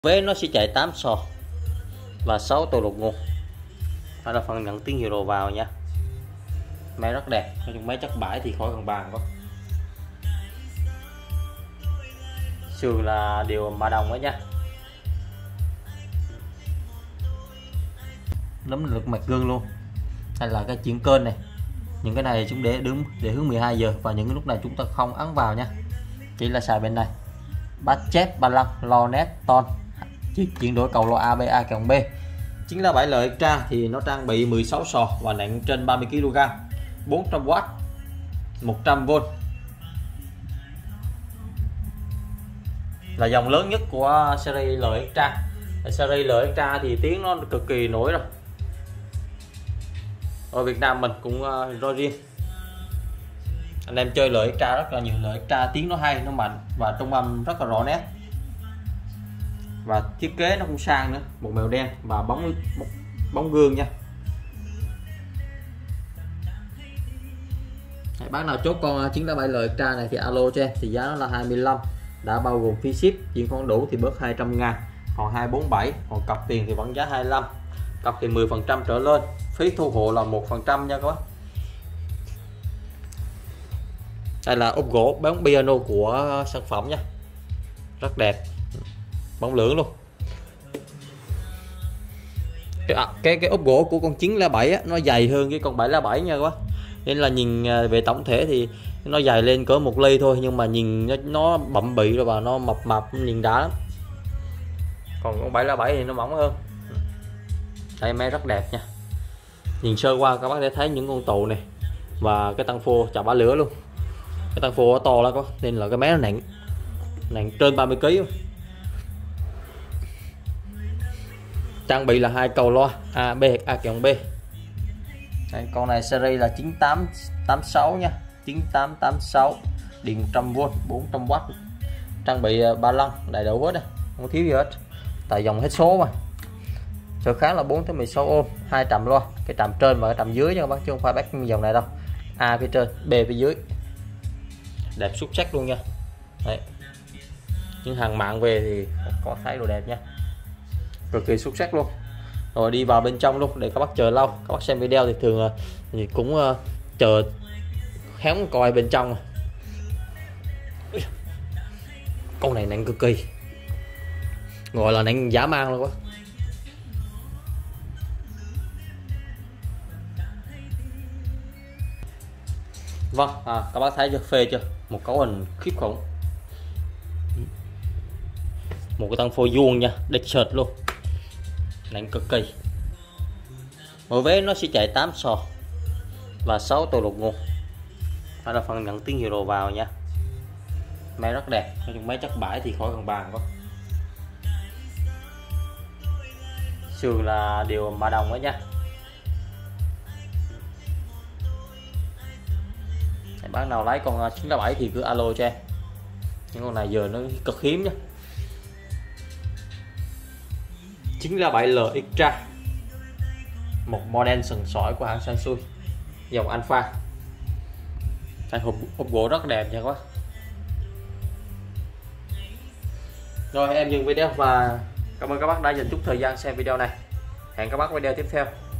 Vé nó sẽ chạy 8 sò và 6 tô đột ngột. Đây là phần nhận tiếng hiệu đồ vào nha. Máy rất đẹp, nói chung máy chất bãi thì khỏi cần bàn quá. Sườn là đều mạ đồng đó nha. Nắm lực mặt gương luôn. Hay là cái chuyển kênh này. Những cái này chúng để hướng 12 giờ và những cái lúc này chúng ta không ấn vào nha. Chỉ là xài bên này. Bát chép 35 lo nét ton. Chuyển đổi cầu lo A B A cộng B. Chính là 7 lợi Extra thì nó trang bị 16 sò và nặng trên 30 kg, 400W, 100V. Là dòng lớn nhất của series lợi Extra. Series lợi Extra thì tiếng nó cực kỳ nổi rồi. Ở Việt Nam mình cũng rồi riêng. Anh em chơi lợi Extra rất là nhiều, lợi Extra tiếng nó hay, nó mạnh và trung âm rất là rõ nét. Và thiết kế nó cũng sang nữa, một màu đen và bóng gương nha. Bác nào chốt con 987 lợi Extra này thì alo cho em, thì giá nó là 25, đã bao gồm phí ship, chuyển khoản đủ thì bớt 200.000, còn 247, còn cọc tiền thì vẫn giá 25, cọc thì 10% trở lên, phí thu hộ là 1% nha các bác. Đây là ốp gỗ bóng piano của sản phẩm nha, rất đẹp, bóng lưỡng luôn. Cái ốp gỗ của con 907 á, nó dày hơn cái con 707 nha các bác, nên là nhìn về tổng thể thì nó dài lên cỡ 1 ly thôi, nhưng mà nhìn nó bậm bị rồi và nó mập nhìn đã lắm. Còn con 707 thì nó mỏng hơn. Đây máy rất đẹp nha, nhìn sơ qua các bác sẽ thấy những con tụ này và cái tăng phô chà bá lửa luôn. Cái tăng phô nó to lắm, nên là cái máy nó nặng trên 30 kg. Trang bị là 2 cầu loa A B A cộng B. Đây, con này series là 9886 nha, 9886, điện 100V, 400W, trang bị 3 lăng đầy đủ hết, không thiếu gì hết, tại dòng hết số mà. Trở kháng là 4-16 ohm, 2 trạm loa, cái trạm trên và cái trạm dưới nha các bác, chứ không phải bắt dòng này đâu. A phía trên, B phía dưới, đẹp xuất sắc luôn nha. Đấy, những hàng mạng về thì có thấy đồ đẹp nha, cực kỳ xuất sắc luôn. Rồi đi vào bên trong luôn để các bác chờ lâu. Các bác xem video thì thường thì cũng chờ hóng coi bên trong. Con này nặng cực kỳ, gọi là nặng dã man luôn quá. Vâng, các bác thấy chưa, phê chưa, một cấu hình khiếp khủng, một cái tăng phôi vuông nha, địch sệt luôn, nặng cực kỳ. Mỗi vé nó sẽ chạy 8 sò và 6 tô đột ngột. Đây là phần nhận tiếng hiệu đồ vào nha. Máy rất đẹp, nói chung máy chất bãi thì khỏi cần bàn quá. Sườn là đều mạ đồng đó nha. Bác nào lấy con 987 thì cứ alo cho em. Những con này giờ nó cực hiếm nha. 937L Extra, một model sừng sỏi của hãng Sansui, dòng Alpha. Đây, hộp gỗ rất đẹp nha các bác. Rồi em dừng video và cảm ơn các bác đã dành chút thời gian xem video này. Hẹn các bác video tiếp theo.